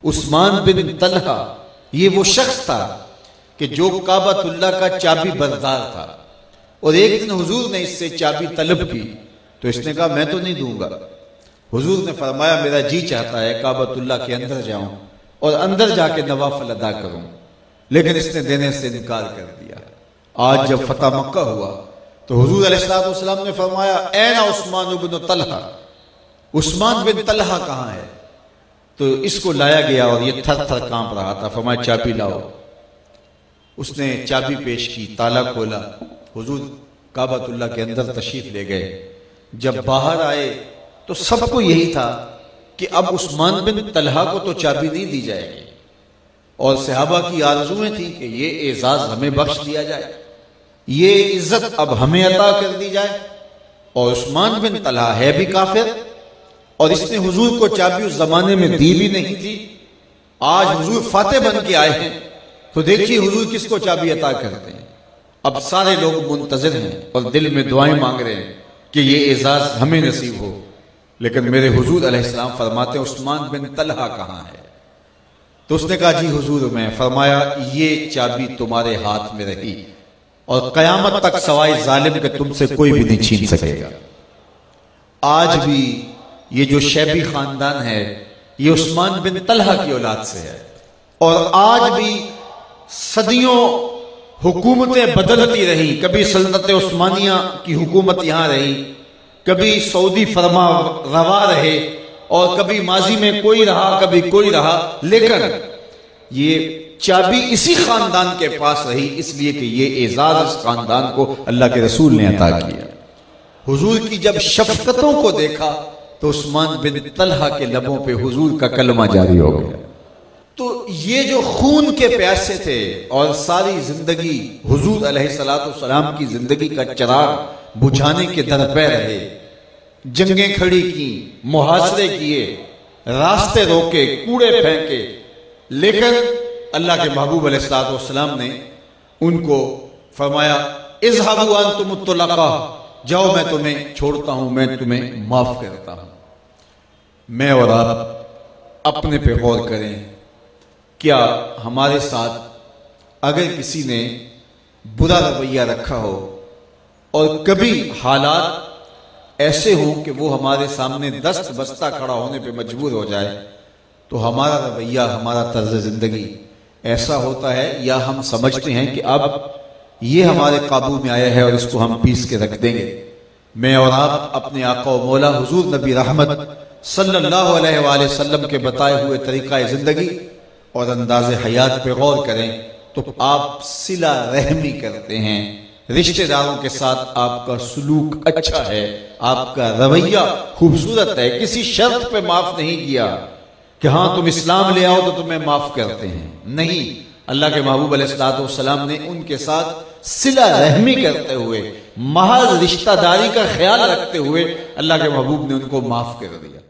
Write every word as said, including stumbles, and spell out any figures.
عثمان bin Talha یہ وہ شخص تھا کہ جو کعبۃ اللہ کا چابی بردار تھا، اور ایک دن حضور نے اس سے چابی طلب کی تو اس نے کہا میں تو نہیں دوں گا۔ حضور نے فرمایا میرا جی چاہتا ہے کعبۃ اللہ کے اندر جاؤں اور اندر جا کے نوافل ادا کروں، لیکن اس نے دینے سے انکار کر دیا۔ آج جب فتح مکہ ہوا تو حضور علیہ السلام نے فرمایا این Usman bin Talha, Usman bin Talha کہاں ہے؟ تو اس کو لایا گیا اور یہ تھر تھر کانپ رہا تھا۔ فرمایا چابی لاؤ۔ اس نے چابی پیش کی، تالا کھولا، حضور کعبۃ اللہ کے اندر تشریف لے گئے۔ جب باہر آئے تو سب کو یہی تھا کہ اب عثمان بن طلحہ کو تو چابی نہیں دی جائے گی، اور صحابہ کی آرزویں تھی کہ یہ اعزاز ہمیں بخش دیا جائے، یہ عزت اب ہمیں عطا کر دی جائے، اور عثمان بن طلحہ ہے بھی کافر، اور اس نے حضور کو چابی اس زمانے میں دی بھی نہیں تھی۔ آج حضور فاتح بن کے آئے ہیں تو دیکھیے حضور کس کو چابی عطا کرتے ہیں۔ اب سارے لوگ منتظر ہیں اور دل میں دعائیں مانگ رہے ہیں کہ یہ اعزاز ہمیں نصیب ہو، لیکن میرے حضور علیہ السلام فرماتے ہیں عثمان بن طلحہ کہاں ہے؟ تو اس نے کہا جی حضور میں۔ فرمایا یہ چابی تمہارے ہاتھ میں رہی اور قیامت تک سوائے ظالم کے تم سے کوئی بھی نہیں چھین سکے گا۔ آج بھی یہ جو شیبی خاندان ہے یہ عثمان بن طلحہ کی اولاد سے ہے، اور آج بھی صدیوں حکومتیں بدلتی رہی، کبھی سلطنت عثمانیہ کی حکومت یہاں رہی، کبھی سعودی فرما روا رہے، اور کبھی ماضی میں کوئی رہا کبھی کوئی رہا، لیکن یہ چابی اسی خاندان کے پاس رہی، اس لیے کہ یہ اعزاز اس خاندان کو اللہ کے رسول نے عطا کیا۔ حضور کی جب شفقتوں کو دیکھا تو عثمان بن طلحہ کے لبوں پہ حضور کا کلمہ جاری ہو گیا۔ تو یہ جو خون کے پیاسے تھے اور ساری زندگی حضور علیہ السلام کی زندگی کا چراغ بجھانے کے درپے رہے، جنگیں کھڑی کی، محاصرے کیے، راستے روکے، کوڑے پھینکے، لیکن اللہ کے محبوب علیہ السلام نے ان کو فرمایا اذهبوا انتم الطلقاء، جاؤ میں تمہیں چھوڑتا ہوں، میں تمہیں معاف کرتا ہوں۔ میں اور آپ اپنے پہ غور کریں، کیا ہمارے ساتھ اگر کسی نے برا رویہ رکھا ہو اور کبھی حالات ایسے ہوں کہ وہ ہمارے سامنے دست بستہ کھڑا ہونے پہ مجبور ہو جائے، تو ہمارا رویہ، ہمارا طرز زندگی ایسا ہوتا ہے یا ہم سمجھتے ہیں کہ اب یہ ہمارے قابو میں آیا ہے اور اس کو ہم پیس کے رکھ دیں گے؟ میں اور آپ اپنے آقا و مولا حضور نبی رحمت صلی اللہ علیہ وآلہ وسلم کے بتائے ہوئے طریقہ زندگی اور انداز حیات پہ غور کریں تو آپ صلہ رحمی کرتے ہیں، رشتہ داروں کے ساتھ آپ کا سلوک اچھا ہے، آپ کا رویہ خوبصورت ہے، کسی شرط پہ معاف نہیں کیا کہ ہاں تم اسلام لے آؤ تو تمہیں معاف کرتے ہیں، نہیں۔ اللہ کے محبوب علیہ السلام نے ان کے ساتھ صلہ رحمی کرتے ہوئے، محض رشتہ داری کا خیال رکھتے ہوئے اللہ کے محبوب نے ان کو معاف کر دیا۔